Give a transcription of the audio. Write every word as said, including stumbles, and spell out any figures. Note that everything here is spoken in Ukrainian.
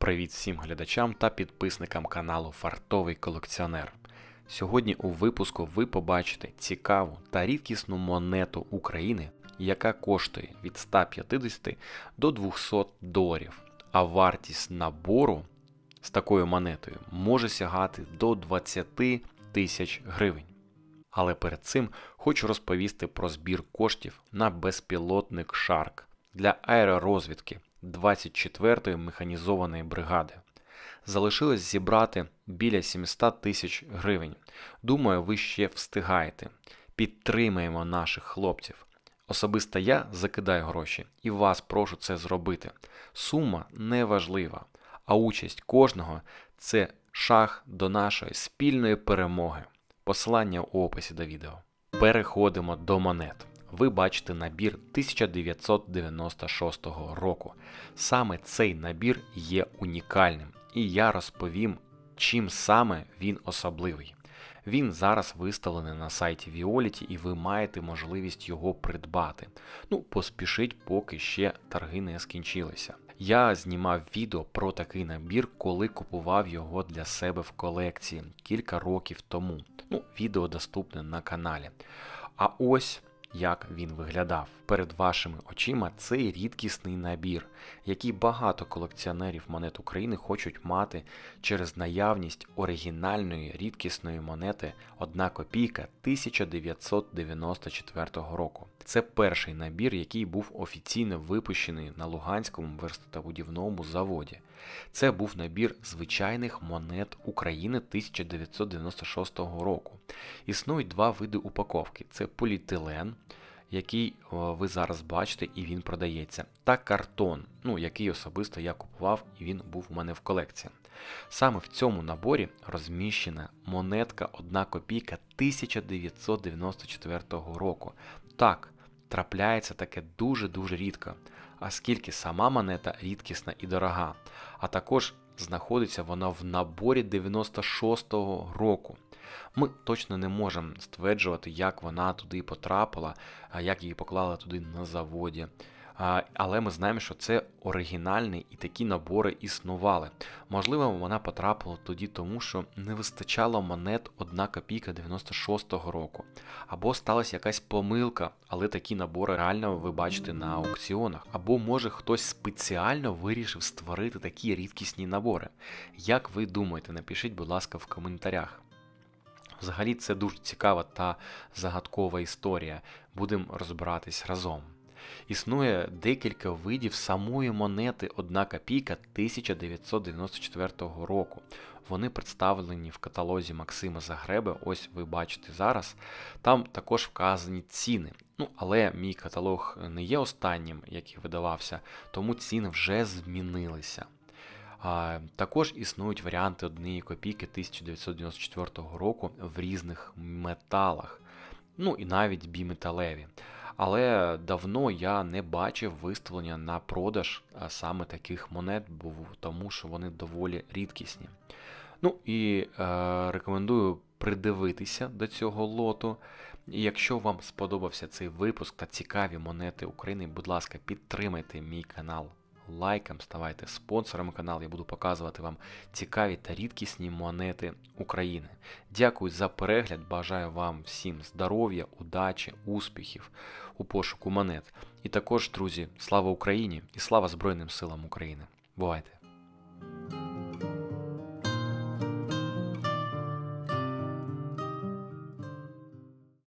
Привіт всім глядачам та підписникам каналу Фартовий колекціонер. Сьогодні у випуску ви побачите цікаву та рідкісну монету України, яка коштує від ста п'ятдесяти до двохсот доларів, а вартість набору з такою монетою може сягати до двадцяти тисяч гривень. Але перед цим хочу розповісти про збір коштів на безпілотник Shark для аеророзвідки двадцять четвертої механізованої бригади. Залишилось зібрати біля сімсот тисяч гривень. Думаю, ви ще встигаєте. Підтримаємо наших хлопців. Особисто я закидаю гроші і вас прошу це зробити. Сума не важлива, а участь кожного – це шаг до нашої спільної перемоги. Посилання у описі до відео. Переходимо до монет. Ви бачите набір тисяча дев'ятсот дев'яносто шостого року. Саме цей набір є унікальним, і я розповім, чим саме він особливий. Він зараз виставлений на сайті Віоліті, і ви маєте можливість його придбати. Ну, поспішіть, поки ще торги не скінчилися. Я знімав відео про такий набір, коли купував його для себе в колекції кілька років тому. Ну, відео доступне на каналі. А ось як він виглядав. Перед вашими очима цей рідкісний набір, який багато колекціонерів монет України хочуть мати через наявність оригінальної рідкісної монети одна копійка тисяча дев'ятсот дев'яносто четвертого року. Це перший набір, який був офіційно випущений на Луганському верстатобудівному заводі. Це був набір звичайних монет України тисяча дев'ятсот дев'яносто шостого року. Існують два види упаковки. Це поліетилен, який ви зараз бачите, і він продається, та картон, ну, який особисто я купував, і він був у мене в колекції. Саме в цьому наборі розміщена монетка одна копійка тисяча дев'ятсот дев'яносто четвертого року. Так, трапляється таке дуже-дуже рідко, оскільки сама монета рідкісна і дорога, а також знаходиться вона в наборі дев'яносто шостого року. Ми точно не можемо стверджувати, як вона туди потрапила, як її поклали туди на заводі. Але ми знаємо, що це оригінальні і такі набори існували. Можливо, вона потрапила тоді тому, що не вистачало монет одна копійка дев'яносто шостого року. Або сталася якась помилка, але такі набори реально ви бачите на аукціонах. Або може хтось спеціально вирішив створити такі рідкісні набори. Як ви думаєте, напишіть, будь ласка, в коментарях. Взагалі це дуже цікава та загадкова історія. Будемо розбиратись разом. Існує декілька видів самої монети одна копійка тисяча дев'ятсот дев'яносто четвертого року. Вони представлені в каталозі Максима Загреби, ось ви бачите зараз. Там також вказані ціни. Ну, але мій каталог не є останнім, який видавався, тому ціни вже змінилися. А, також існують варіанти однієї копійки тисяча дев'ятсот дев'яносто четвертого року в різних металах, ну і навіть біметалеві. Але давно я не бачив виставлення на продаж саме таких монет, бо тому що вони доволі рідкісні. Ну і е, рекомендую придивитися до цього лоту. І якщо вам сподобався цей випуск та цікаві монети України, будь ласка, підтримайте мій канал лайком, ставайте спонсором каналу, я буду показувати вам цікаві та рідкісні монети України. Дякую за перегляд, бажаю вам всім здоров'я, удачі, успіхів у пошуку монет. І також, друзі, слава Україні і слава Збройним силам України. Бувайте!